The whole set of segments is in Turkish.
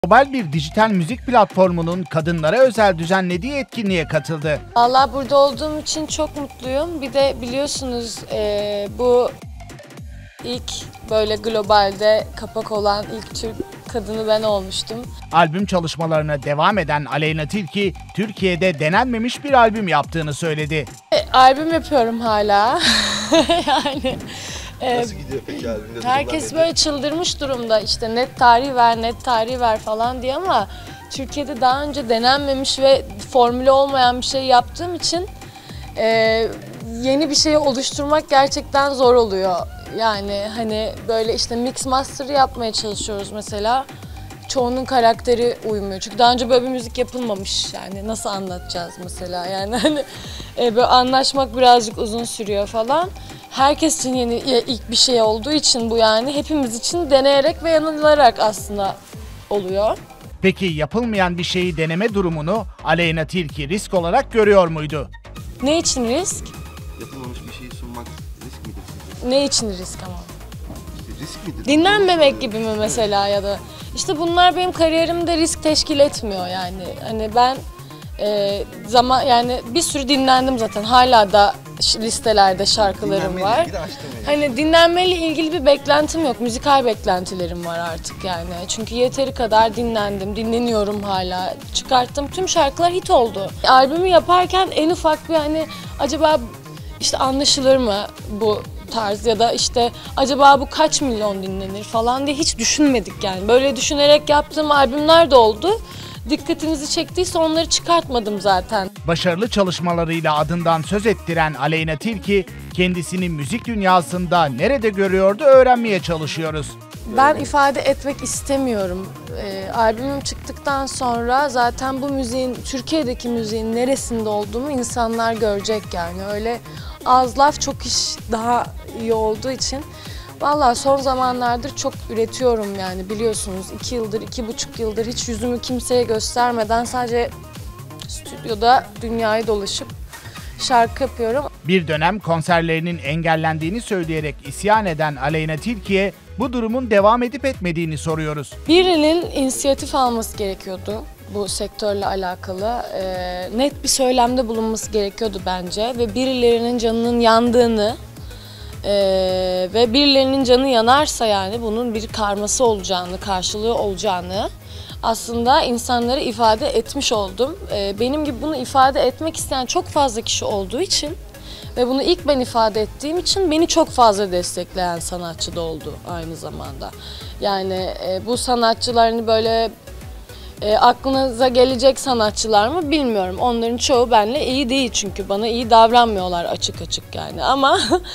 Global bir dijital müzik platformunun kadınlara özel düzenlediği etkinliğe katıldı. Vallahi burada olduğum için çok mutluyum. Bir de biliyorsunuz bu ilk böyle globalde kapak olan ilk Türk kadını ben olmuştum. Albüm çalışmalarına devam eden Aleyna Tilki, Türkiye'de denenmemiş bir albüm yaptığını söyledi. Albüm yapıyorum hala. Yani nasıl gidiyor peki albümde? herkes böyle çıldırmış durumda, işte net tarih ver, net tarih ver falan diye, ama Türkiye'de daha önce denenmemiş ve formülü olmayan bir şey yaptığım için yeni bir şeyi oluşturmak gerçekten zor oluyor. Yani hani böyle işte mix master yapmaya çalışıyoruz mesela. Çoğunun karakteri uymuyor. Çünkü daha önce böyle bir müzik yapılmamış. Yani nasıl anlatacağız mesela? Yani hani böyle anlaşmak birazcık uzun sürüyor falan. Herkes için yeni ilk bir şey olduğu için bu, yani hepimiz için deneyerek ve yanılarak aslında oluyor. Peki yapılmayan bir şeyi deneme durumunu Aleyna Tilki risk olarak görüyor muydu? Ne için risk? Yapılmamış bir şeyi sunmak risk midir sizce? Ne için risk ama? İşte risk midir? Dinlenmemek gibi mi mesela, ya da işte bunlar benim kariyerimde risk teşkil etmiyor yani. Hani ben yani bir sürü dinlendim zaten. Hala da listelerde şarkılarım var. Hani dinlenmeyle ilgili bir beklentim yok. Müzikal beklentilerim var artık yani. Çünkü yeteri kadar dinlendim, dinleniyorum hala. Çıkarttığım tüm şarkılar hit oldu. Albümü yaparken en ufak bir hani acaba işte anlaşılır mı bu tarz, ya da işte acaba bu kaç milyon dinlenir falan diye hiç düşünmedik yani. Böyle düşünerek yaptığım albümler de oldu. Dikkatinizi çektiyse onları çıkartmadım zaten. Başarılı çalışmalarıyla adından söz ettiren Aleyna Tilki, kendisini müzik dünyasında nerede görüyordu öğrenmeye çalışıyoruz. Ben ifade etmek istemiyorum. Albümüm çıktıktan sonra zaten bu müziğin, Türkiye'deki müziğin neresinde olduğumu insanlar görecek yani. Öyle az laf çok iş daha iyi olduğu için. Vallahi son zamanlardır çok üretiyorum yani, biliyorsunuz 2 yıldır, 2,5 yıldır hiç yüzümü kimseye göstermeden sadece stüdyoda dünyayı dolaşıp şarkı yapıyorum. Bir dönem konserlerinin engellendiğini söyleyerek isyan eden Aleyna Tilki'ye bu durumun devam edip etmediğini soruyoruz. Birinin inisiyatif alması gerekiyordu bu sektörle alakalı. Net bir söylemde bulunması gerekiyordu bence ve birilerinin canının yandığını ve birilerinin canı yanarsa yani bunun bir karması olacağını, karşılığı olacağını aslında insanlara ifade etmiş oldum. Benim gibi bunu ifade etmek isteyen çok fazla kişi olduğu için ve bunu ilk ben ifade ettiğim için beni çok fazla destekleyen sanatçı da oldu aynı zamanda. Yani bu sanatçıların böyle aklınıza gelecek sanatçılar mı bilmiyorum. Onların çoğu benimle iyi değil çünkü bana iyi davranmıyorlar açık açık yani, ama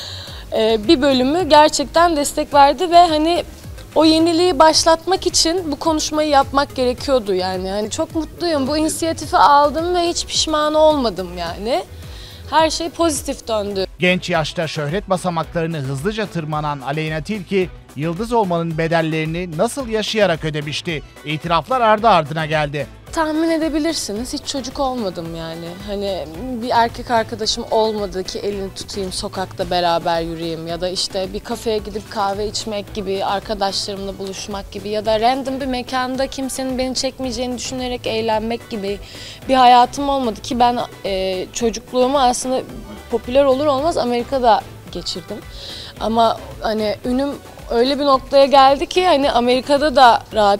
bir bölümü gerçekten destek verdi ve hani o yeniliği başlatmak için bu konuşmayı yapmak gerekiyordu yani. Hani çok mutluyum. Bu inisiyatifi aldım ve hiç pişman olmadım yani. Her şey pozitif döndü. Genç yaşta şöhret basamaklarını hızlıca tırmanan Aleyna Tilki, yıldız olmanın bedellerini nasıl yaşayarak ödemişti? İtiraflar ardı ardına geldi. Tahmin edebilirsiniz, hiç çocuk olmadım yani. Hani bir erkek arkadaşım olmadı ki elini tutayım, sokakta beraber yürüyeyim, ya da işte bir kafeye gidip kahve içmek gibi, arkadaşlarımla buluşmak gibi, ya da random bir mekanda kimsenin beni çekmeyeceğini düşünerek eğlenmek gibi bir hayatım olmadı ki ben çocukluğumu aslında popüler olur olmaz Amerika'da geçirdim. Ama hani ünüm öyle bir noktaya geldi ki hani Amerika'da da rahat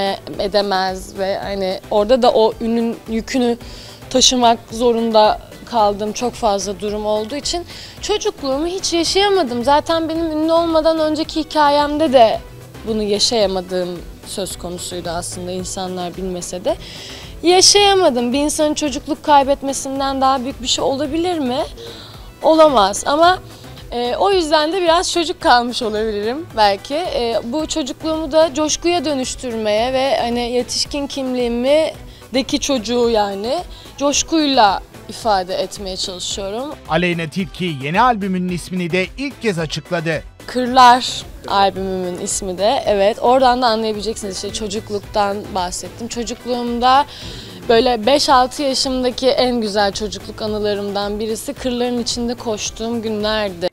edemez ve hani orada da o ünün yükünü taşımak zorunda kaldığım çok fazla durum olduğu için çocukluğumu hiç yaşayamadım. Zaten benim ünlü olmadan önceki hikayemde de bunu yaşayamadığım söz konusuydu aslında, insanlar bilmese de. Yaşayamadım. Bir insanın çocukluk kaybetmesinden daha büyük bir şey olabilir mi? Olamaz, ama o yüzden de biraz çocuk kalmış olabilirim belki. Bu çocukluğumu da coşkuya dönüştürmeye ve hani yetişkin kimliğimdeki çocuğu yani coşkuyla ifade etmeye çalışıyorum. Aleyna Tilki yeni albümünün ismini de ilk kez açıkladı. Kırlar albümümün ismi de, evet, oradan da anlayabileceksiniz, işte çocukluktan bahsettim. Çocukluğumda böyle 5-6 yaşımdaki en güzel çocukluk anılarımdan birisi kırların içinde koştuğum günlerdi.